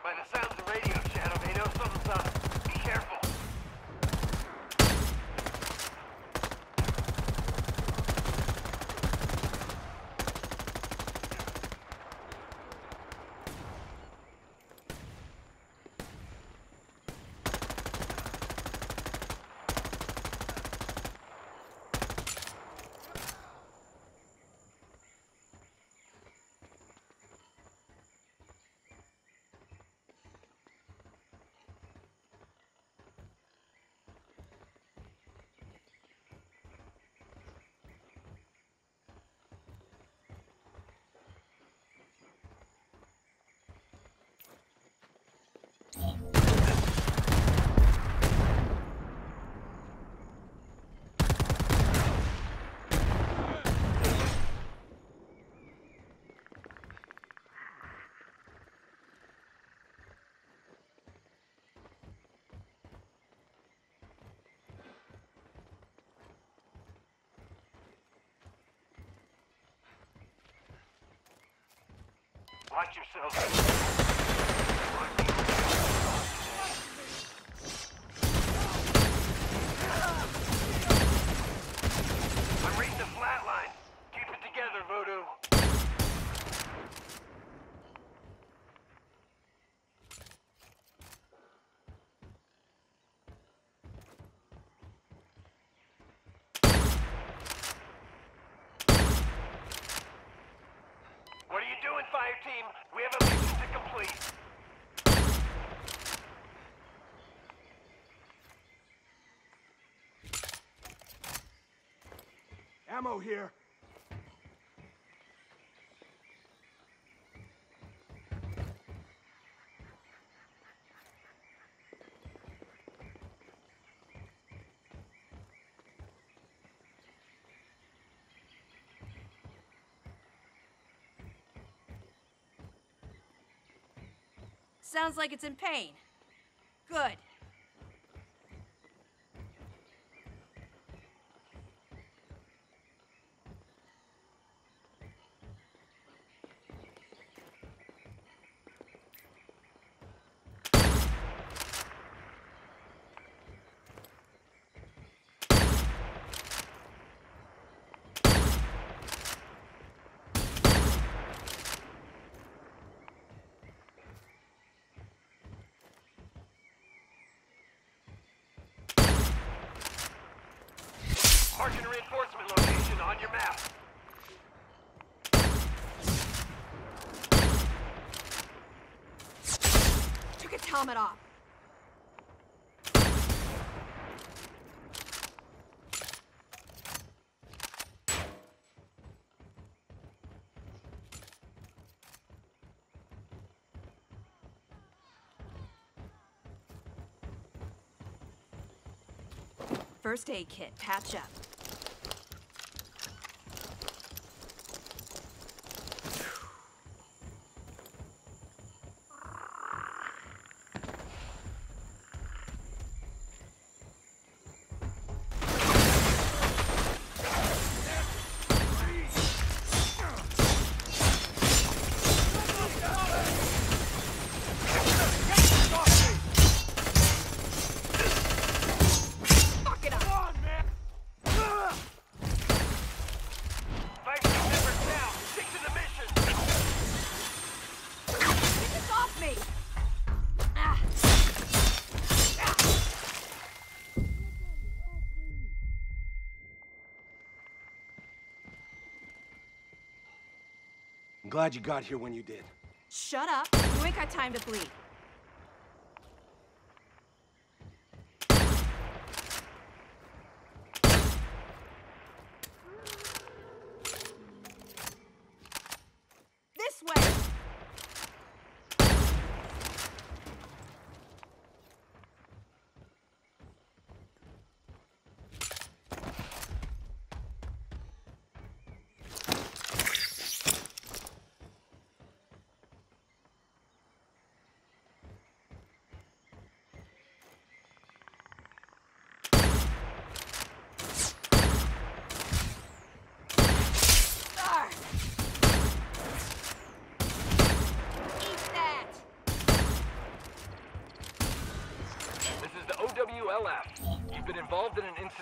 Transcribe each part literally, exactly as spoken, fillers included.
By the sounds of radio, Shadow, they know something's up. Be careful. Watch yourself. I'm reading the flat line. Keep it together, Voodoo. What are you doing, fire team? We have a mission to complete. Ammo here. Sounds like it's in pain. Good. Marking a reinforcement location on your map. Took its helmet off. First aid kit, patch up. I'm glad you got here when you did. Shut up. You ain't got time to bleed. This way!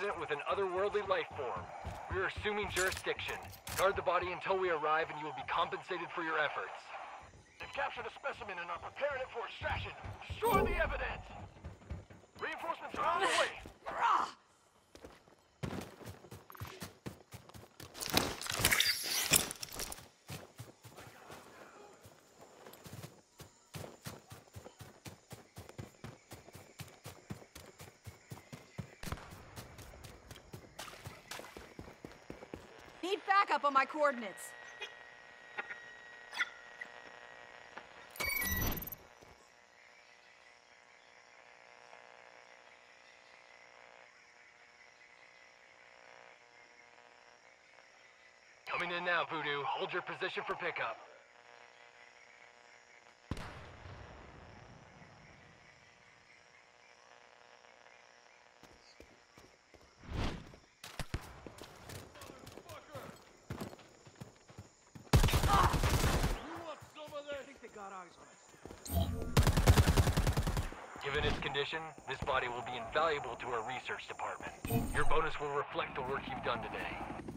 incident with an otherworldly life form. We are assuming jurisdiction. Guard the body until we arrive and you will be compensated for your efforts. They've captured a specimen and are preparing it for extraction. Destroy the evidence! Reinforcements are on the way! Need backup on my coordinates. Coming in now, Voodoo. Hold your position for pickup. Given its condition, this body will be invaluable to our research department. Your bonus will reflect the work you've done today.